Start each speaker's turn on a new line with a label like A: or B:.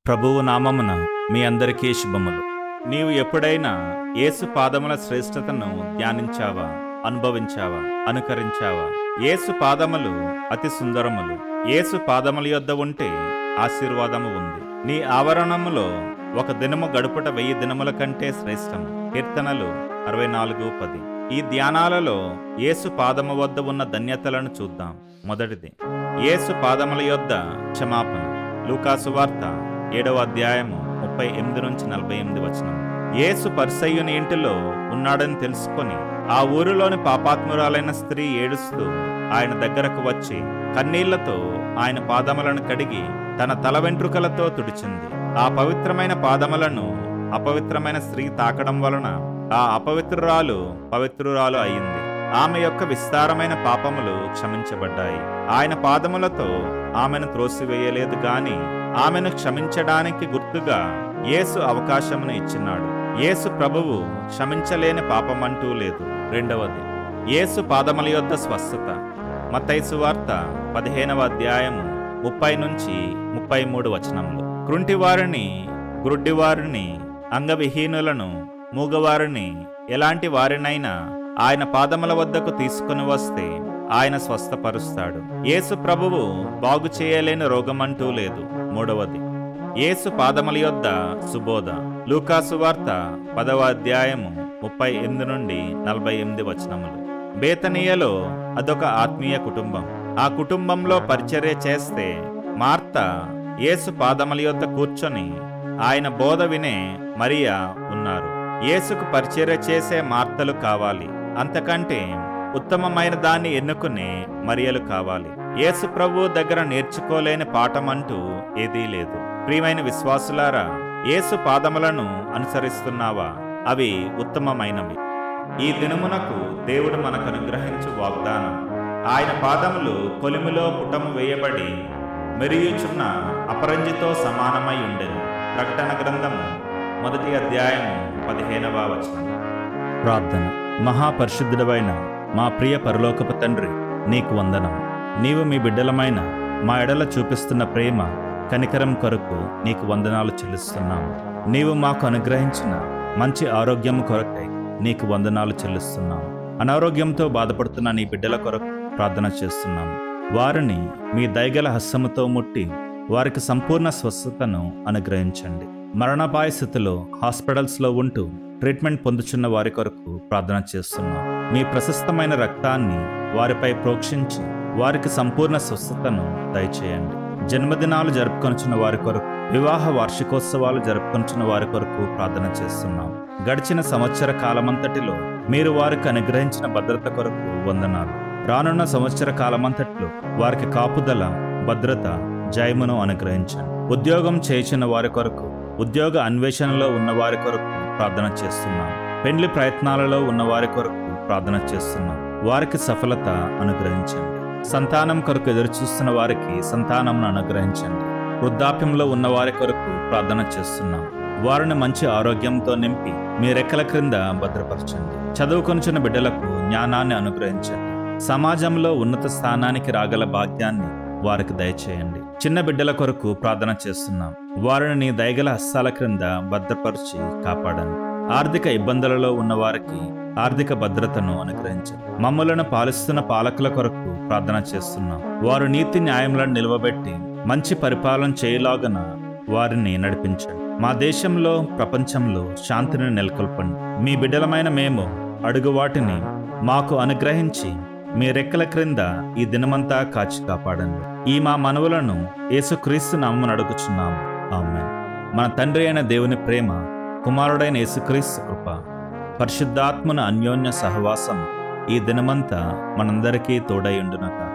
A: ప్రభువు నామమున మీ అందరికీ శుభములు. నీవు ఎప్పుడైనా యేసు పాదముల శ్రేష్టతను ధ్యానించావా, అనుభవించావా, అనుకరించావా? యేసు పాదములు అతి సుందరములు. యేసు పాదముల యొద్ద ఉంటే ఆశీర్వాదము ఉంది. నీ ఆవరణములో ఒక దినము గడుపుట 1000 దినముల కంటే శ్రేష్టము. కీర్తనలు 64:10. ఈ ధ్యానాలలో యేసు పాదము వద్ద ఉన్న ధన్యతలను చూద్దాం. మొదటిది, యేసు పాదముల యొద్ద క్షమాపణ. లూకాసు వార్త 7వ అధ్యాయము 38-48 వచనం. యేసు పరిసయ్యుని ఇంటిలో ఉన్నాడని తెలుసుకొని ఆ ఊరిలోని పాపాత్మురాలైన స్త్రీ ఏడుస్తూ ఆయన దగ్గరకు వచ్చి కన్నీళ్లతో ఆయన పాదములను కడిగి తన తల వెంట్రుకలతో తుడిచింది. ఆ పవిత్రమైన పాదములను అపవిత్రమైన స్త్రీ తాకడం వలన ఆ అపవిత్రురాలు పవిత్రురాలు అయింది. ఆమె యొక్క విస్తారమైన పాపములు క్షమించబడ్డాయి. ఆయన పాదములతో ఆమెను త్రోసివేయలేదు గాని ఆమెను క్షమించడానికి గుర్తుగా యేసు అవకాశమును ఇచ్చినాడు. యేసు ప్రభువు క్షమించలేని పాపమంటూ లేదు. రెండవది, యేసు పాదముల యొద్ద స్వస్థత. మత్తయి సువార్త 15వ అధ్యాయము 30-33 వచనములు. కృంటివారిని, గ్రుడ్డివారిని, అంగవిహీనులను, మూగవారిని, ఎలాంటి వారినైనా ఆయన పాదముల వద్దకు తీసుకుని వస్తే ఆయన స్వస్థపరుస్తాడు. యేసు ప్రభువు బాగు చేయలేని రోగమంటూ లేదు. మూడవది, యేసు పాదముల యొద్ద సుబోధ. లూకాసు వార్త 10వ అధ్యాయము 38-48 వచనములు. బేతనీయలో అదొక ఆత్మీయ కుటుంబం. ఆ కుటుంబంలో పరిచర్య చేస్తే మార్త యేసు పాదముల యొద్ద కూర్చొని ఆయన బోధ వినే మరియా ఉన్నారు. యేసుకు పరిచర్య చేసే మార్తలు కావాలి. అంతకంటే ఉత్తమమైన దాన్ని ఎన్నుకునే మరియలు కావాలి. యేసు ప్రభువు దగ్గర నేర్చుకోలేని పాఠమంటూ ఏదీ లేదు. ప్రియమైన విశ్వాసులారా, యేసు పాదములను అనుసరిస్తున్నావా? అవి ఉత్తమమైనవి. ఈ దినమునకు దేవుడు మనకు అనుగ్రహించు వాగ్దానం, ఆయన పాదములు కొలిమిలో పుటము వేయబడి మెరియుచున్న అపరంజితో సమానమై ఉండెను. ప్రకటన గ్రంథము 1వ అధ్యాయము 15వ వచనం. ప్రార్థన. మహాపరిశుద్ధుడవైన మా ప్రియ పరలోకపు తండ్రి, నీకు వందనం. నీవు మీ బిడ్డలమైన మా ఎడల చూపిస్తున్న ప్రేమ, కనికరం కొరకు నీకు వందనాలు చెల్లిస్తున్నాము. నీవు మాకు అనుగ్రహించిన మంచి ఆరోగ్యం కొరకై నీకు వందనాలు చెల్లిస్తున్నాము. అనారోగ్యంతో బాధపడుతున్న నీ బిడ్డల కొరకు ప్రార్థన చేస్తున్నాము. వారిని మీ దయగల హస్తముతో ముట్టి వారికి సంపూర్ణ స్వస్థతను అనుగ్రహించండి. మరణాపాయ స్థితిలో హాస్పిటల్స్లో ఉంటూ ట్రీట్మెంట్ పొందుచున్న వారి కొరకు ప్రార్థన చేస్తున్నాం. మీ ప్రశస్తమైన రక్తాన్ని వారిపై ప్రోక్షించి వారికి సంపూర్ణ స్వస్థతను దయచేయండి. జన్మదినాలు జరుపుకొనుచున్న వారి కొరకు, వివాహ వార్షికోత్సవాలు జరుపుకొనుచున్న వారి కొరకు ప్రార్థన చేస్తున్నాం. గడిచిన సంవత్సర కాలమంతటిలో మీరు వారికి అనుగ్రహించిన భద్రత కొరకు వందనాలు. రానున్న సంవత్సర కాలమంతటిలో వారికి కాపుదల, భద్రత, జయమును అనుగ్రహించండి. ఉద్యోగం చేయుచున్న వారి కొరకు, ఉద్యోగ అన్వేషణలో ఉన్న వారి కొరకు ప్రార్థన చేస్తున్నాం. పెండ్లి ప్రయత్నాలలో ఉన్న వారి కొరకు ప్రార్థన చేస్తున్నాం. వారికి సఫలత అనుగ్రహించండి. సంతానం కొరకు ఎదురుచూస్తున్న వారికి సంతానమును అనుగ్రహించండి. వృద్ధాప్యంలో ఉన్న వారి కొరకు ప్రార్థన చేస్తున్నాం. వారిని మంచి ఆరోగ్యంతో నింపి మీ రెక్కల క్రింద భద్రపరచండి. చదువుకొనుచున్న బిడ్డలకు జ్ఞానాన్ని అనుగ్రహించండి. సమాజంలో ఉన్నత స్థానానికి రాగల భాగ్యాన్ని వారికి దయచేయండి. చిన్న బిడ్డల కొరకు ప్రార్థన చేస్తున్నాం. వారిని నీ దయగల హస్తాల క్రింద భద్రపరిచి కాపాడండి. ఆర్థిక ఇబ్బందులలో ఉన్న వారికి ఆర్థిక భద్రతను అనుగ్రహించండి. మమ్మలను పాలిస్తున్న పాలకుల కొరకు ప్రార్థన చేస్తున్నాం. వారు నీతి న్యాయములను నిలవబెట్టి మంచి పరిపాలన చేయలాగన వారిని నడిపించండి. మా దేశంలో, ప్రపంచంలో శాంతిని నెలకొల్పండి. మీ బిడ్డలమైన మేము అడుగు వాటిని మాకు అనుగ్రహించి మీ రెక్కల క్రింద ఈ దినమంతా కాచి కాపాడండి. ఈ మా మనవులను యేసుక్రీస్తు నామమున అడుగుచున్నాము. ఆమేన్. మన తండ్రి అయిన దేవుని ప్రేమ, కుమారుడైన యేసుక్రీస్తు కృప, పరిశుద్ధాత్మన అన్యోన్య సహవాసం ఈ దినమంతా మనందరికీ తోడై ఉండునక.